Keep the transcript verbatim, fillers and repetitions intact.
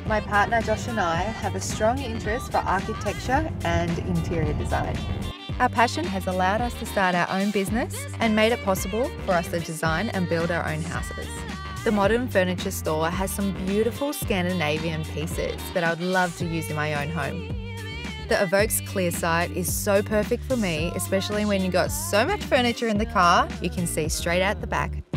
My partner Josh and I have a strong interest for architecture and interior design. Our passion has allowed us to start our own business and made it possible for us to design and build our own houses. The modern furniture store has some beautiful Scandinavian pieces that I would love to use in my own home. The Evoque's clear sight is so perfect for me, especially when you've got so much furniture in the car, you can see straight out the back